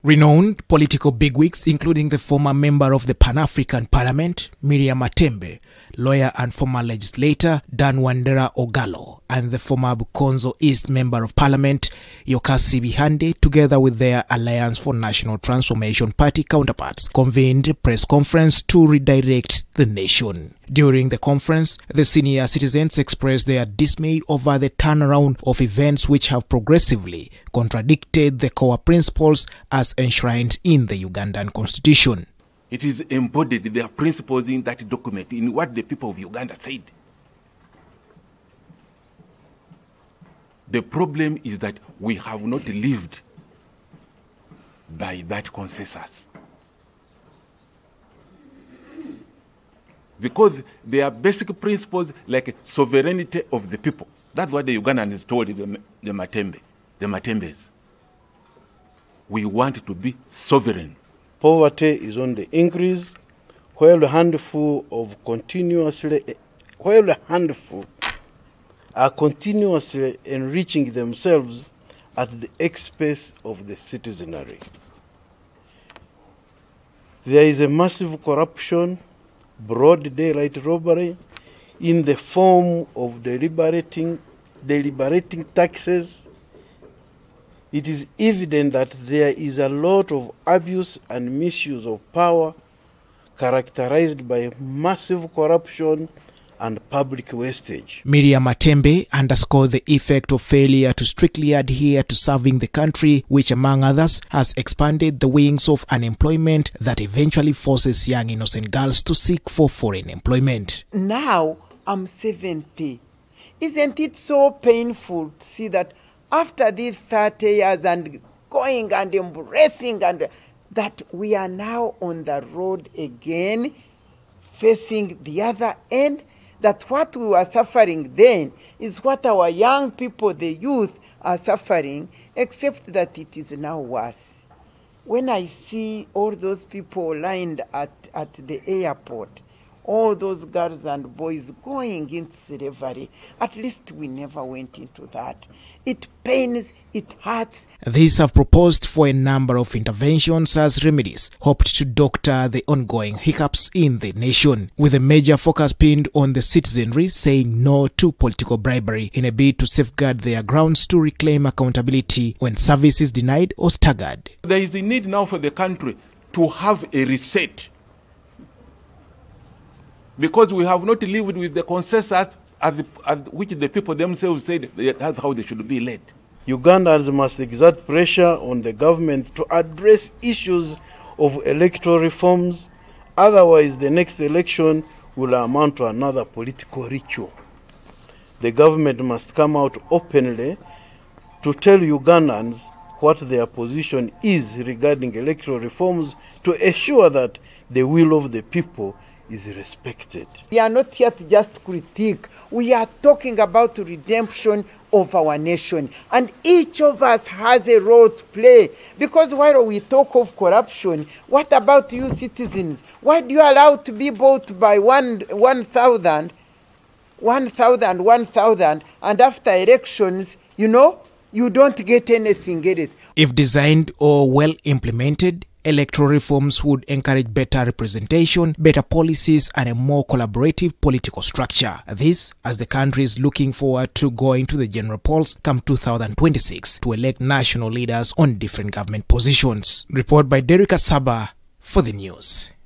Renowned political bigwigs, including the former member of the Pan-African Parliament, Miriam Matembe, lawyer and former legislator Dan Wandera Ogalo, and the former Bukonzo East Member of Parliament, Yokasi Bihande, together with their Alliance for National Transformation Party counterparts, convened a press conference to redirect the nation. During the conference, the senior citizens expressed their dismay over the turnaround of events which have progressively contradicted the core principles as enshrined in the Ugandan constitution. It is embodied, their principles in that document, in what the people of Uganda said. The problem is that we have not lived by that consensus. Because there are basic principles like sovereignty of the people. That's what the Ugandans told the Matembes. We want to be sovereign. Poverty is on the increase, while a handful are continuously enriching themselves at the expense of the citizenry. There is a massive corruption, broad daylight robbery in the form of deliberating taxes. It is evident that there is a lot of abuse and misuse of power characterized by massive corruption and public wastage. Miriam Matembe underscored the effect of failure to strictly adhere to serving the country, which among others has expanded the wings of unemployment that eventually forces young innocent girls to seek for foreign employment. Now I'm 70. Isn't it so painful to see that after these 30 years and going and embracing and that we are now on the road again, facing the other end, that what we were suffering then is what our young people, the youth, are suffering, except that it is now worse. When I see all those people lined at the airport, all those girls and boys going into slavery, at least we never went into that. It pains, it hurts. These have proposed for a number of interventions as remedies, hoped to doctor the ongoing hiccups in the nation, with a major focus pinned on the citizenry saying no to political bribery in a bid to safeguard their grounds to reclaim accountability when service is denied or staggered. There is a need now for the country to have a reset, because we have not lived with the consensus as which the people themselves said that's how they should be led. Ugandans must exert pressure on the government to address issues of electoral reforms, otherwise the next election will amount to another political ritual. The government must come out openly to tell Ugandans what their position is regarding electoral reforms to ensure that the will of the people is respected. We are not here to just critique. We are talking about redemption of our nation. And each of us has a role to play. Because while we talk of corruption, what about you citizens? Why do you allow to be bought by 1,000, and after elections, you don't get anything else? If designed or well implemented, electoral reforms would encourage better representation, better policies, and a more collaborative political structure. This, as the country is looking forward to going to the general polls come 2026 to elect national leaders on different government positions. Report by Derek Asaba for the news.